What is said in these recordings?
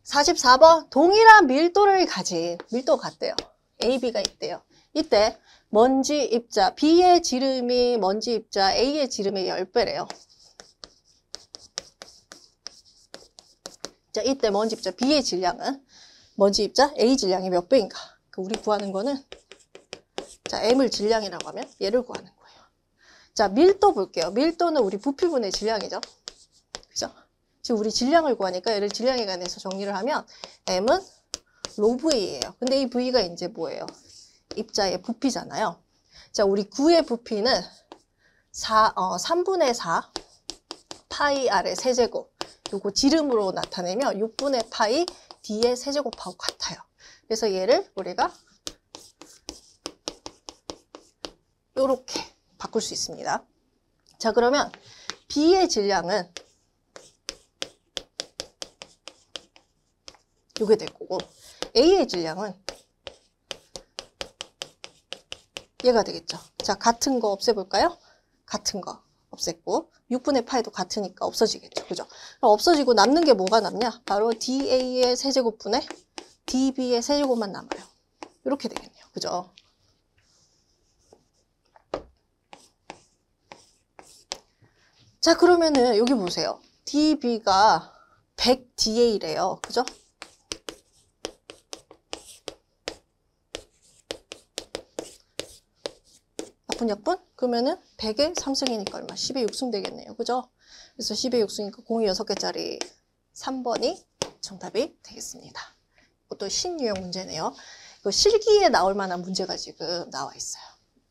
44번 동일한 밀도를 가진 밀도가 같대요. A, B가 있대요. 이때 먼지 입자 B의 지름이 먼지 입자 A의 지름의 10배래요. 자, 이때 먼지 입자 B의 질량은 먼지 입자 A 질량이 몇 배인가? 우리 구하는 거는 자, M을 질량이라고 하면 얘를 구하는 거예요. 자, 밀도 볼게요. 밀도는 우리 부피분의 질량이죠. 그죠? 지금 우리 질량을 구하니까 얘를 질량에 관해서 정리를 하면 M은 로 V예요. 근데 이 V가 이제 뭐예요? 입자의 부피잖아요. 자, 우리 9의 부피는 3분의 4 파이 R의 세제곱. 요거 지름으로 나타내면 6분의 파이 D의 세제곱하고 같아요. 그래서 얘를 우리가 요렇게 바꿀 수 있습니다. 자, 그러면 B의 질량은 요게 될 거고 A의 질량은 얘가 되겠죠. 자, 같은 거 없애볼까요? 같은 거 없앴고 6분의 파이도 같으니까 없어지겠죠. 그죠? 그럼 없어지고 남는 게 뭐가 남냐? 바로 DA의 세제곱분의 DB의 세제곱만 남아요. 이렇게 되겠네요. 그죠? 자, 그러면은 여기 보세요. DB가 100DA래요. 그죠? 약분? 그러면은 100의 3승이니까 얼마? 10의 6승 되겠네요. 그죠? 그래서 10의 6승이니까 공이 6개짜리 3번이 정답이 되겠습니다. 이것도 신유형 문제네요. 이거 실기에 나올 만한 문제가 지금 나와 있어요.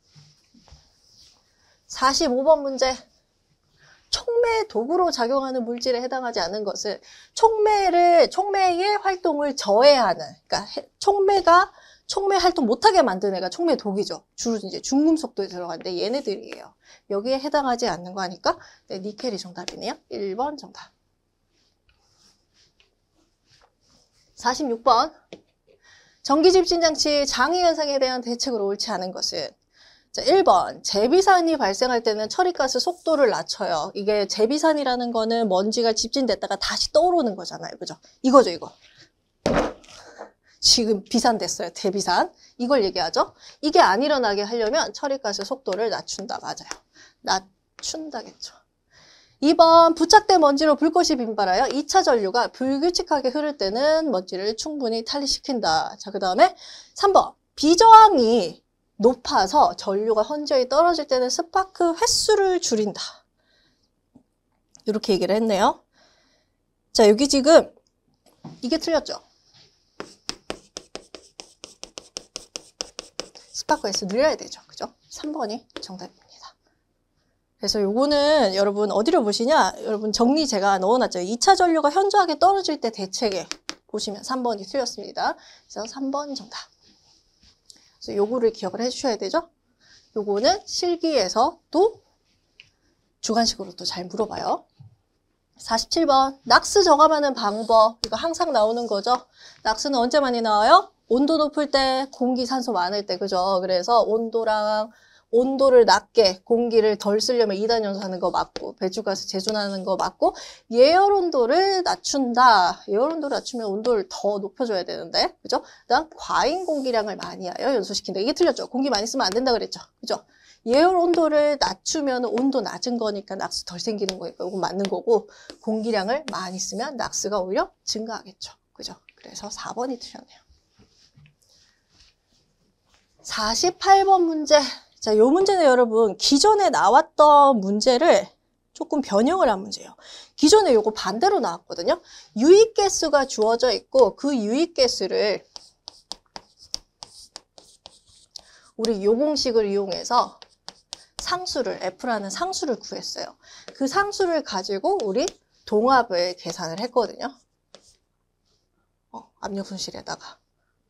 45번 문제. 촉매 도구로 작용하는 물질에 해당하지 않은 것은 촉매의 활동을 저해하는, 그러니까 촉매 활동 못하게 만든 애가 촉매 독이죠. 주로 이제 중금속도에 들어가는데 얘네들이에요. 여기에 해당하지 않는 거 하니까 네, 니켈이 정답이네요. 1번 정답. 46번. 전기집진장치 장애 현상에 대한 대책으로 옳지 않은 것은 자, 1번. 제비산이 발생할 때는 처리가스 속도를 낮춰요. 이게 제비산이라는 거는 먼지가 집진됐다가 다시 떠오르는 거잖아요. 그죠? 이거죠, 이거. 지금 비산됐어요. 대비산. 이걸 얘기하죠. 이게 안 일어나게 하려면 처리가스 속도를 낮춘다. 맞아요. 낮춘다겠죠. 2번. 부착된 먼지로 불꽃이 빈발하여 2차 전류가 불규칙하게 흐를 때는 먼지를 충분히 탈리시킨다. 자, 그 다음에 3번. 비저항이 높아서 전류가 현저히 떨어질 때는 스파크 횟수를 줄인다. 이렇게 얘기를 했네요. 자, 여기 지금 이게 틀렸죠. 스파크 횟수 늘려야 되죠. 그죠? 3번이 정답입니다. 그래서 요거는 여러분 어디로 보시냐? 여러분 정리 제가 넣어놨죠. 2차 전류가 현저하게 떨어질 때 대책에 보시면 3번이 틀렸습니다. 그래서 3번 정답. 그래서 요거를 기억을 해주셔야 되죠. 요거는 실기에서도 주관식으로 또 잘 물어봐요. 47번. 낙스 저감하는 방법. 이거 항상 나오는 거죠. 낙스는 언제 많이 나와요? 온도 높을 때, 공기, 산소 많을 때, 그죠? 그래서 온도를 낮게 공기를 덜 쓰려면 2단 연소하는 거 맞고, 배출가스 재순환하는 거 맞고, 예열 온도를 낮춘다. 예열 온도를 낮추면 온도를 더 높여줘야 되는데, 그죠? 그다음 과잉 공기량을 많이 하여 연소시킨다. 이게 틀렸죠? 공기 많이 쓰면 안 된다 그랬죠? 그죠? 예열 온도를 낮추면 온도 낮은 거니까 낙스 덜 생기는 거니까 이건 맞는 거고, 공기량을 많이 쓰면 낙스가 오히려 증가하겠죠? 그죠? 그래서 4번이 틀렸네요. 48번 문제. 자, 요 문제는 여러분 기존에 나왔던 문제를 조금 변형을 한 문제예요. 기존에 요거 반대로 나왔거든요. 유입계수가 주어져 있고 그 유입계수를 우리 요 공식을 이용해서 상수를, F라는 상수를 구했어요. 그 상수를 가지고 우리 동합을 계산을 했거든요. 압력 손실에다가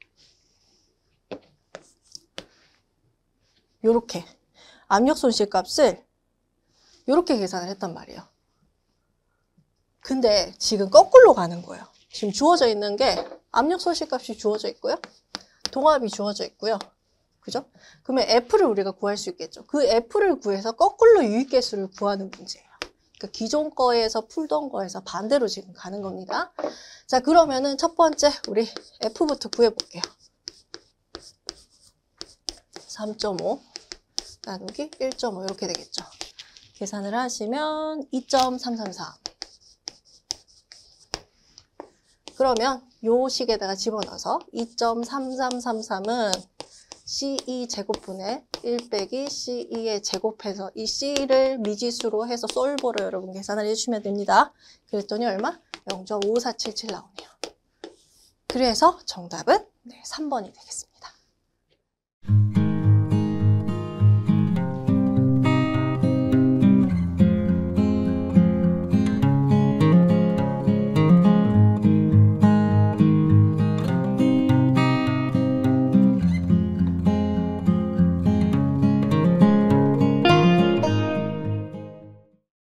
요렇게 압력 손실 값을 요렇게 계산을 했단 말이에요. 근데 지금 거꾸로 가는 거예요. 지금 주어져 있는 게 압력 손실 값이 주어져 있고요. 동합이 주어져 있고요. 그죠? 그러면 F를 우리가 구할 수 있겠죠. 그 F를 구해서 거꾸로 유입계수를 구하는 문제예요. 그러니까 기존 거에서 풀던 거에서 반대로 지금 가는 겁니다. 자, 그러면은 첫 번째 우리 F부터 구해볼게요. 3.5 나누기 1.5 이렇게 되겠죠. 계산을 하시면 2.333. 그러면 요 식에다가 집어넣어서 2.3333은 C2 제곱분의 1 빼기 C2에 제곱해서 이 C를 미지수로 해서 솔버로 여러분 계산을 해주시면 됩니다. 그랬더니 얼마? 0.5477 나오네요. 그래서 정답은 3번이 되겠습니다.